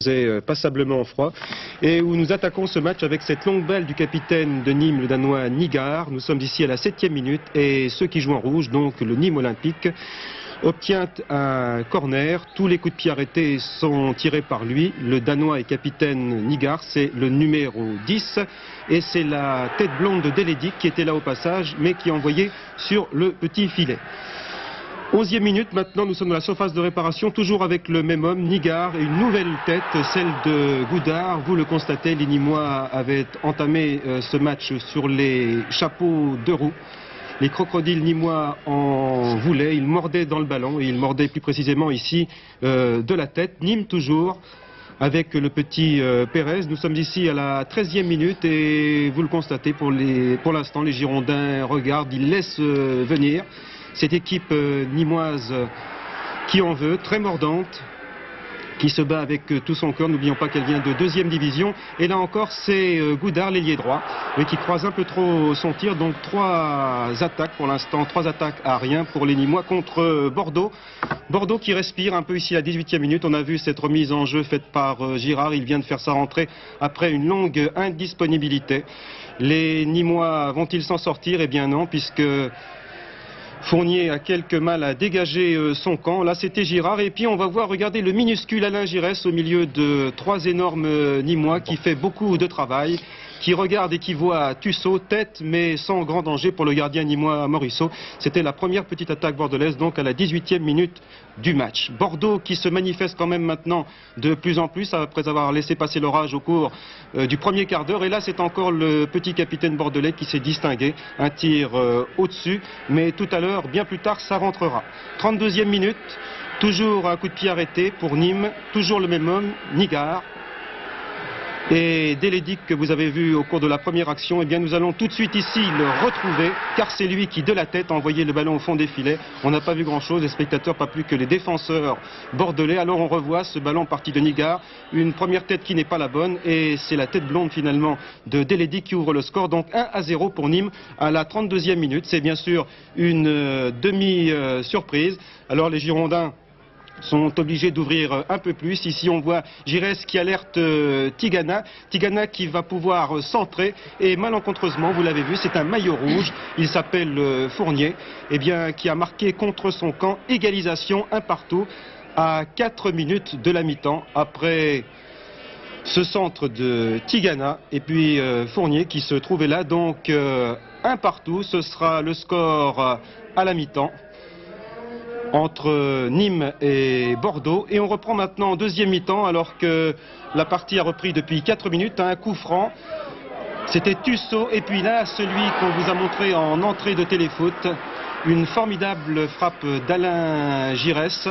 Passablement froid et où nous attaquons ce match avec cette longue balle du capitaine de Nîmes, le Danois Nygaard. Nous sommes ici à la 7e minute et ceux qui jouent en rouge, donc le Nîmes Olympique, obtient un corner. Tous les coups de pied arrêtés sont tirés par lui. Le Danois et capitaine Nygaard, c'est le numéro 10 et c'est la tête blonde de Deledic qui était là au passage mais qui envoyait sur le petit filet. 11e minute, maintenant nous sommes dans la surface de réparation, toujours avec le même homme, Nygaard, et une nouvelle tête, celle de Goudard. Vous le constatez, les Nîmois avaient entamé ce match sur les chapeaux de roue. Les crocodiles nîmois en voulaient, ils mordaient dans le ballon, et ils mordaient plus précisément ici de la tête. Nîmes toujours, avec le petit Pérez. Nous sommes ici à la 13e minute, et vous le constatez, pour l'instant, les Girondins regardent, ils laissent venir cette équipe nîmoise qui en veut, très mordante, qui se bat avec tout son cœur. N'oublions pas qu'elle vient de 2e division. Et là encore, c'est Goudard, l'ailier droit, mais qui croise un peu trop son tir. Donc 3 attaques pour l'instant, 3 attaques à rien pour les Nîmois contre Bordeaux. Bordeaux qui respire un peu ici à la 18e minute. On a vu cette remise en jeu faite par Girard. Il vient de faire sa rentrée après une longue indisponibilité. Les Nîmois vont-ils s'en sortir? Eh bien non, puisque Fournier a quelque mal à dégager son camp. Là, c'était Girard. Et puis, on va voir, regardez, le minuscule Alain Giresse au milieu de 3 énormes Nîmois qui fait beaucoup de travail, qui regarde et qui voit Tussaud, tête, mais sans grand danger pour le gardien nîmois Morisseau. C'était la première petite attaque bordelaise, donc à la 18e minute du match. Bordeaux qui se manifeste quand même maintenant de plus en plus, après avoir laissé passer l'orage au cours du premier quart d'heure. Et là, c'est encore le petit capitaine bordelais qui s'est distingué. Un tir au-dessus, mais tout à l'heure, bien plus tard, ça rentrera. 32e minute, toujours un coup de pied arrêté pour Nîmes, toujours le même homme, Nygaard. Et Deledic, que vous avez vu au cours de la première action, eh bien nous allons tout de suite ici le retrouver, car c'est lui qui, de la tête, a envoyé le ballon au fond des filets. On n'a pas vu grand-chose, les spectateurs, pas plus que les défenseurs bordelais. Alors on revoit ce ballon parti de Nygaard, une première tête qui n'est pas la bonne, et c'est la tête blonde finalement de Deledic qui ouvre le score. Donc 1-0 pour Nîmes à la 32e minute. C'est bien sûr une demi-surprise. Alors les Girondins sont obligés d'ouvrir un peu plus. Ici on voit Giresse qui alerte Tigana. Tigana qui va pouvoir centrer et malencontreusement, vous l'avez vu, c'est un maillot rouge. Il s'appelle Fournier, eh bien, qui a marqué contre son camp. Égalisation, 1 partout à 4 minutes de la mi-temps après ce centre de Tigana et puis Fournier qui se trouvait là. Donc 1 partout, ce sera le score à la mi-temps entre Nîmes et Bordeaux. Et on reprend maintenant en 2e mi-temps alors que la partie a repris depuis 4 minutes. Un coup franc, c'était Tussaud. Et puis là, celui qu'on vous a montré en entrée de téléfoot, une formidable frappe d'Alain Giresse,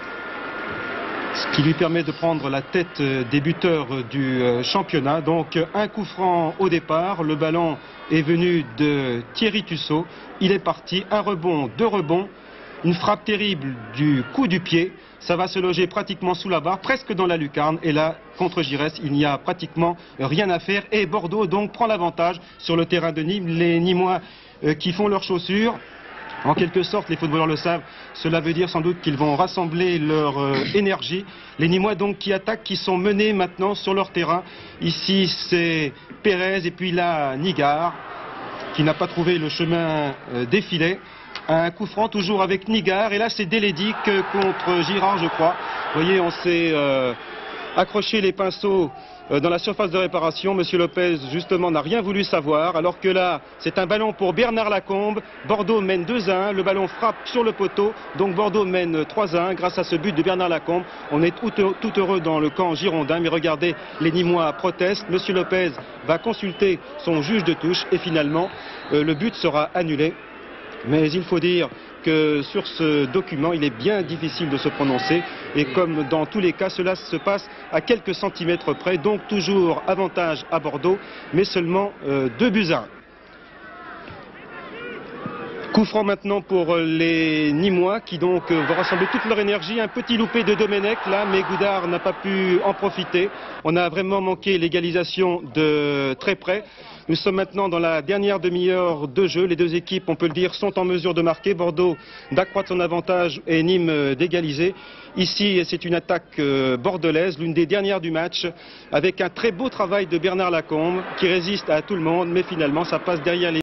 ce qui lui permet de prendre la tête des buteurs du championnat. Donc un coup franc au départ, le ballon est venu de Thierry Tussaud. Il est parti, un rebond, 2 rebonds. Une frappe terrible du coup du pied, ça va se loger pratiquement sous la barre, presque dans la lucarne. Et là, contre Giresse, il n'y a pratiquement rien à faire. Et Bordeaux donc prend l'avantage sur le terrain de Nîmes. Les Nîmois qui font leurs chaussures, en quelque sorte, les footballeurs le savent, cela veut dire sans doute qu'ils vont rassembler leur énergie. Les Nîmois donc qui attaquent, qui sont menés maintenant sur leur terrain. Ici c'est Pérez et puis là Nygaard qui n'a pas trouvé le chemin des filets. Un coup franc toujours avec Nygaard et là c'est Deledic contre Girard, je crois. Vous voyez, on s'est accroché les pinceaux dans la surface de réparation. Monsieur Lopez justement n'a rien voulu savoir, alors que là c'est un ballon pour Bernard Lacombe. Bordeaux mène 2-1, le ballon frappe sur le poteau, donc Bordeaux mène 3-1 grâce à ce but de Bernard Lacombe. On est tout heureux dans le camp girondin, mais regardez, les Nîmois protestent. Monsieur Lopez va consulter son juge de touche et finalement le but sera annulé. Mais il faut dire que sur ce document, il est bien difficile de se prononcer. Et comme dans tous les cas, cela se passe à quelques centimètres près. Donc toujours avantage à Bordeaux, mais seulement 2-1. Coup franc maintenant pour les Nîmois qui donc vont rassembler toute leur énergie. Un petit loupé de Domenech là, mais Goudard n'a pas pu en profiter. On a vraiment manqué l'égalisation de très près. Nous sommes maintenant dans la dernière demi-heure de jeu. Les deux équipes, on peut le dire, sont en mesure de marquer. Bordeaux d'accroître son avantage et Nîmes d'égaliser. Ici, c'est une attaque bordelaise, l'une des dernières du match, avec un très beau travail de Bernard Lacombe qui résiste à tout le monde, mais finalement ça passe derrière les